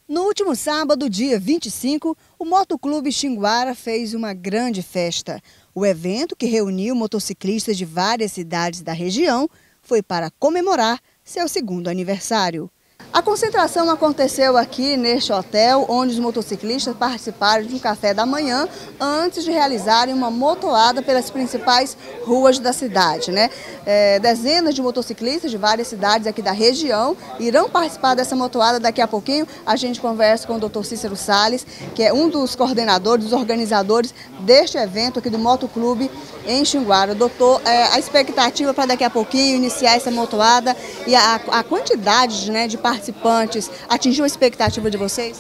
No último sábado, dia 25, o Motoclube Xinguara fez uma grande festa. O evento, que reuniu motociclistas de várias cidades da região, foi para comemorar seu segundo aniversário. A concentração aconteceu aqui neste hotel, onde os motociclistas participaram de um café da manhã antes de realizarem uma motoada pelas principais ruas da cidade, né? Dezenas de motociclistas de várias cidades aqui da região irão participar dessa motoada. Daqui a pouquinho a gente conversa com o Dr. Cícero Salles, que é um dos coordenadores, dos organizadores deste evento aqui do Motoclube em Xinguara. Doutor, a expectativa para daqui a pouquinho iniciar essa motoada e a quantidade, né, de participantes atingiu a expectativa de vocês?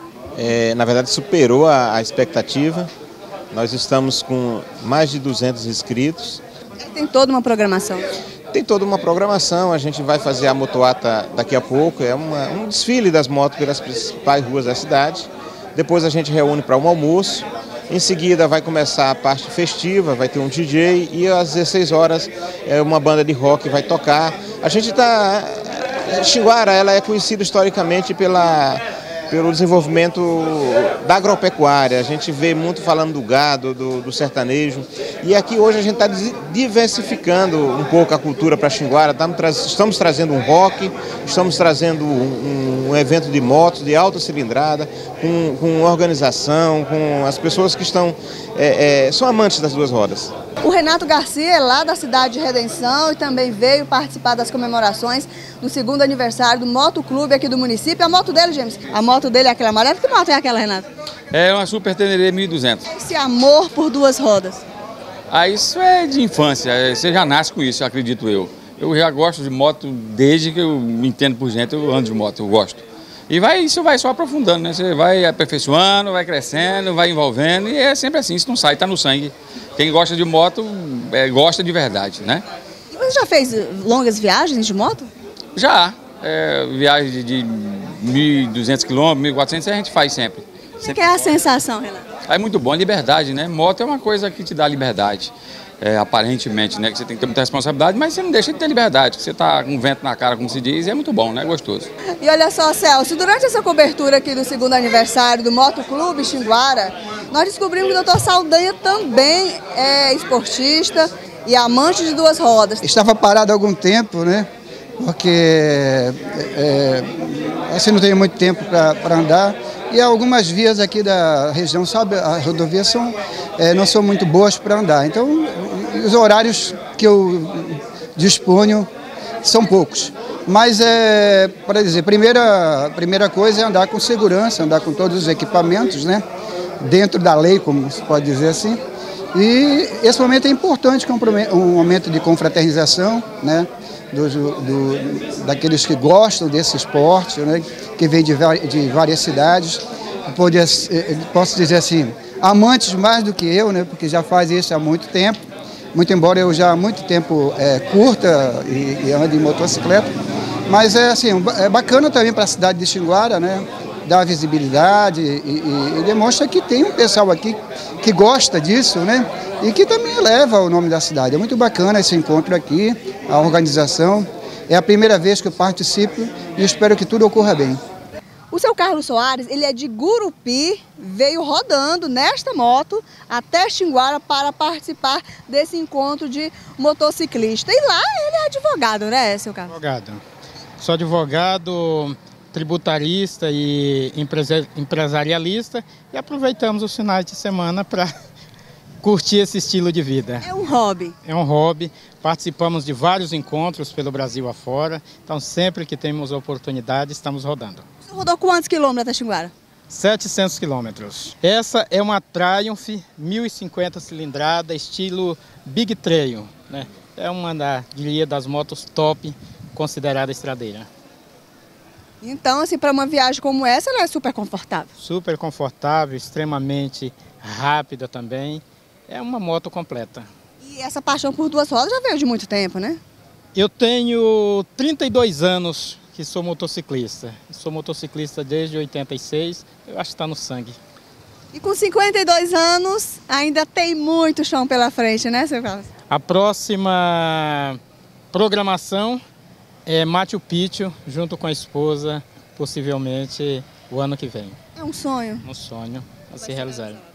Na verdade, superou a expectativa. Nós estamos com mais de 200 inscritos. Tem toda uma programação? Tem toda uma programação. A gente vai fazer a motoata daqui a pouco. É um desfile das motos pelas principais ruas da cidade. Depois a gente reúne para um almoço. Em seguida vai começar a parte festiva, vai ter um DJ e às 16 horas uma banda de rock vai tocar. A gente está... Xinguara, ela é conhecida historicamente pelo desenvolvimento da agropecuária. A gente vê muito falando do gado, do sertanejo. E aqui hoje a gente está diversificando um pouco a cultura para Xinguara. Estamos trazendo um rock, estamos trazendo um evento de motos de alta cilindrada, com organização, com as pessoas que são amantes das duas rodas. O Renato Garcia é lá da cidade de Redenção e também veio participar das comemorações do segundo aniversário do Motoclube aqui do município. A moto dele, James, a moto dele é aquela amarela. Que moto é aquela, Renato? É uma Super Tenere 1200. Esse amor por duas rodas. Isso é de infância, você já nasce com isso, acredito eu. Eu já gosto de moto desde que eu me entendo por gente, eu ando de moto, eu gosto. E isso vai só aprofundando, né? Você vai aperfeiçoando, vai crescendo, vai envolvendo e é sempre assim, isso não sai, tá no sangue. Quem gosta de moto, gosta de verdade, né? E você já fez longas viagens de moto? Já, viagem de 1.200 km, 1.400 a gente faz sempre. O que é a sensação, Renato? É muito bom, liberdade, né? Moto é uma coisa que te dá liberdade, aparentemente, né? Que você tem que ter muita responsabilidade, mas você não deixa de ter liberdade, que você tá com vento na cara, como se diz, e é muito bom, né? Gostoso. E olha só, Celso, durante essa cobertura aqui do segundo aniversário do Motoclube Xinguara, nós descobrimos que o Dr. Saldanha também é esportista e amante de duas rodas. Estava parado há algum tempo, né? Porque assim não tenho muito tempo para andar. E algumas vias aqui da região, sabe, as rodovias não são muito boas para andar. Então, os horários que eu disponho são poucos. Mas, para dizer, primeira coisa é andar com segurança, andar com todos os equipamentos, né? Dentro da lei, como se pode dizer assim. E esse momento é importante, que é um momento de confraternização, né? Daqueles que gostam desse esporte, né, que vêm de várias cidades, posso dizer assim, amantes mais do que eu, né, porque já faz isso há muito tempo, muito embora eu já há muito tempo curta e ande em motocicleta, mas é bacana também para a cidade de Xinguara, né, dá visibilidade e demonstra que tem um pessoal aqui que gosta disso, né? E que também eleva o nome da cidade. É muito bacana esse encontro aqui, a organização. É a primeira vez que eu participo e espero que tudo ocorra bem. O seu Carlos Soares, ele é de Gurupi, veio rodando nesta moto até Xinguara para participar desse encontro de motociclista. E lá ele é advogado, né, seu Carlos? Advogado. Sou advogado, tributarista e empresarialista e aproveitamos os finais de semana para curtir esse estilo de vida. É um hobby. É um hobby. Participamos de vários encontros pelo Brasil afora. Então, sempre que temos oportunidade, estamos rodando. Você rodou quantos quilômetros até Xinguara? 700 quilômetros. Essa é uma Triumph 1050 cilindrada, estilo Big Trail, né? É uma das motos top, considerada estradeira. Então, assim, para uma viagem como essa, ela é super confortável? Super confortável, extremamente rápida também. É uma moto completa. E essa paixão por duas rodas já veio de muito tempo, né? Eu tenho 32 anos que sou motociclista. Sou motociclista desde 86, eu acho que está no sangue. E com 52 anos, ainda tem muito chão pela frente, né, seu Carlos? A próxima programação é Machu Picchu, junto com a esposa, possivelmente o ano que vem. É um sonho? Um sonho a se realizar.